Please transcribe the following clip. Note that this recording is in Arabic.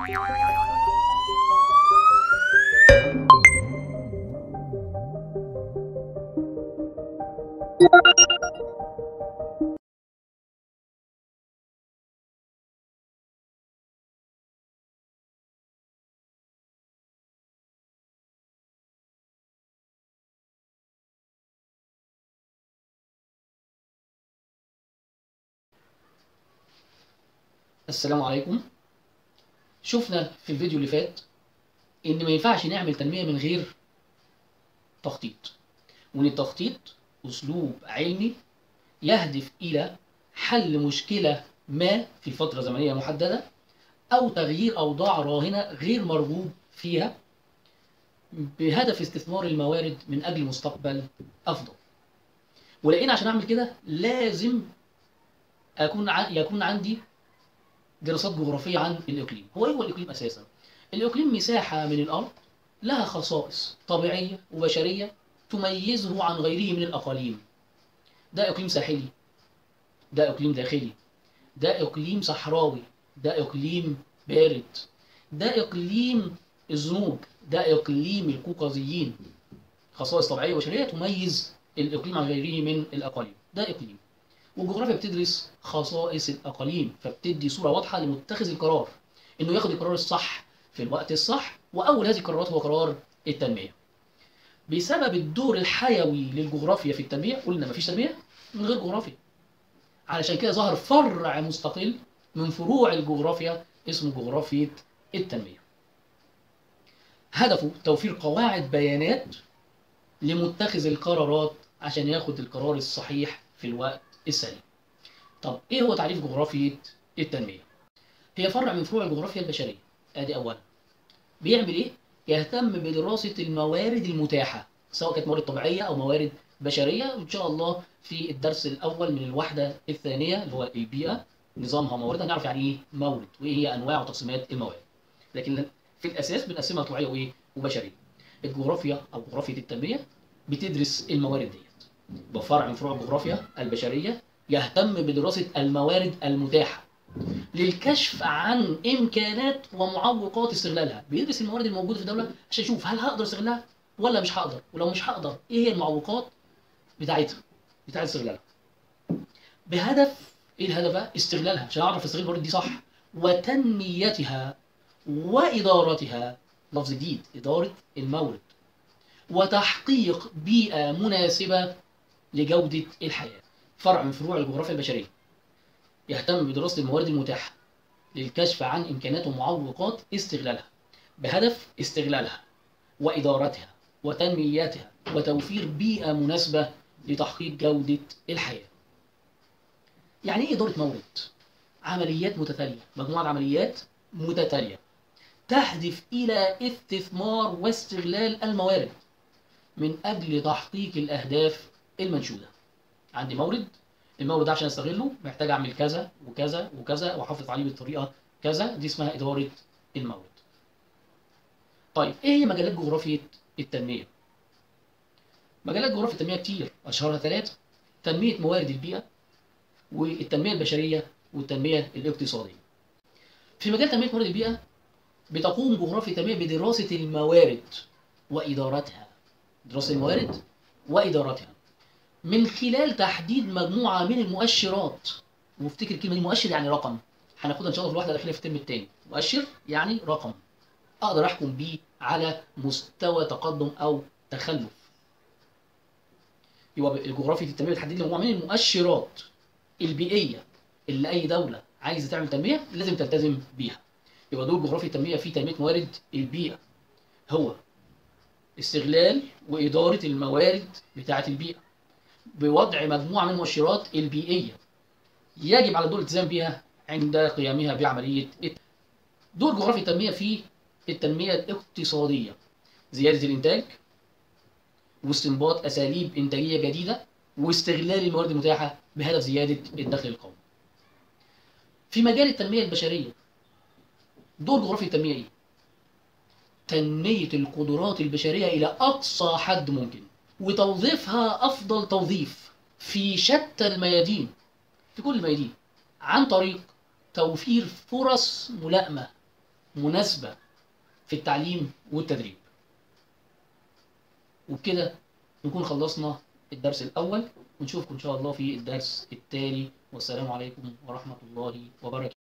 السلام عليكم. شفنا في الفيديو اللي فات إن ما ينفعش نعمل تنمية من غير تخطيط، وإن التخطيط أسلوب علمي يهدف إلى حل مشكلة ما في فترة زمنية محددة أو تغيير أوضاع راهنة غير مرغوب فيها بهدف استثمار الموارد من أجل مستقبل أفضل. ولقينا عشان أعمل كده لازم يكون عندي دراسات جغرافية عن الإقليم. هو إيه هو الإقليم أساسا؟ الإقليم مساحة من الأرض لها خصائص طبيعية وبشرية تميزه عن غيره من الأقاليم. ده إقليم ساحلي، ده إقليم داخلي، ده إقليم صحراوي، ده إقليم بارد، ده إقليم الزنوج، ده إقليم القوقازيين. خصائص طبيعية وبشرية تميز الإقليم عن غيره من الأقاليم. ده إقليم. والجغرافيا بتدرس خصائص الأقاليم، فبتدي صورة واضحة لمتخذ القرار إنه ياخد القرار الصح في الوقت الصح، وأول هذه القرارات هو قرار التنمية. بسبب الدور الحيوي للجغرافيا في التنمية قلنا مفيش تنمية من غير جغرافيا. علشان كده ظهر فرع مستقل من فروع الجغرافيا اسمه جغرافية التنمية. هدفه توفير قواعد بيانات لمتخذ القرارات عشان ياخد القرار الصحيح في الوقت السليم. طب ايه هو تعريف جغرافية التنمية؟ هي فرع من فروع الجغرافيا البشرية. ادي اولا. بيعمل ايه؟ يهتم بدراسة الموارد المتاحة، سواء كانت موارد طبيعية او موارد بشرية. وان شاء الله في الدرس الاول من الوحدة الثانية اللي هو البيئة نظامها ومواردها نعرف يعني ايه مورد وايه هي انواع وتقسيمات الموارد. لكن في الاساس بنقسمها طبيعية وايه وبشرية. الجغرافيا او جغرافية التنمية بتدرس الموارد ديت. بفرع من فروع الجغرافيا البشرية يهتم بدراسة الموارد المتاحة للكشف عن إمكانات ومعوقات استغلالها. بيدرس الموارد الموجودة في الدولة عشان يشوف هل هقدر استغلها ولا مش هقدر، ولو مش هقدر إيه هي المعوقات بتاعت استغلالها. بهدف إيه الهدف بقى؟ استغلالها عشان أعرف أستغل الموارد دي صح، وتنميتها وإدارتها. لفظ جديد، إدارة المورد، وتحقيق بيئة مناسبة لجودة الحياة. فرع من فروع الجغرافيا البشرية يهتم بدراسة الموارد المتاحة للكشف عن إمكانات ومعوقات استغلالها بهدف استغلالها وإدارتها وتنميتها وتوفير بيئة مناسبة لتحقيق جودة الحياة. يعني إيه إدارة مورد؟ عمليات متتالية، مجموعة عمليات متتالية تهدف إلى استثمار واستغلال الموارد من أجل تحقيق الأهداف المنشودة. عندي مورد، المورد ده عشان استغله محتاج اعمل كذا وكذا وكذا واحافظ عليه بالطريقه كذا. دي اسمها اداره المورد. طيب ايه هي مجالات جغرافيه التنميه؟ مجالات جغرافيه التنميه كتير، اشهرها ثلاثه: تنميه موارد البيئه، والتنميه البشريه، والتنميه الاقتصاديه. في مجال تنميه موارد البيئه بتقوم جغرافيا التنميه بدراسه الموارد وادارتها. دراسه الموارد وادارتها من خلال تحديد مجموعة من المؤشرات. وافتكر الكلمة دي، مؤشر يعني رقم، هناخدها إن شاء الله في الوحدة الأخيرة في الترم الثاني. مؤشر يعني رقم أقدر أحكم بيه على مستوى تقدم أو تخلف. يبقى الجغرافيا التنمية بتحدد لي مجموعة من المؤشرات البيئية اللي أي دولة عايزة تعمل تنمية لازم تلتزم بيها. يبقى دور جغرافيا التنمية في تنمية موارد البيئة هو استغلال وإدارة الموارد بتاعة البيئة بوضع مجموعة من المؤشرات البيئية يجب على الدول الالتزام بها عند قيامها بعملية دور جغرافيا التنمية في التنمية الاقتصادية: زيادة الإنتاج، واستنباط أساليب إنتاجية جديدة، واستغلال الموارد المتاحة بهدف زيادة الدخل القومي. في مجال التنمية البشرية دور جغرافيا التنمية إيه؟ تنمية القدرات البشرية إلى أقصى حد ممكن، وتوظيفها أفضل توظيف في شتى الميادين، في كل الميادين، عن طريق توفير فرص ملائمة مناسبة في التعليم والتدريب. وبكده نكون خلصنا الدرس الأول، ونشوفكم إن شاء الله في الدرس التالي، والسلام عليكم ورحمة الله وبركاته.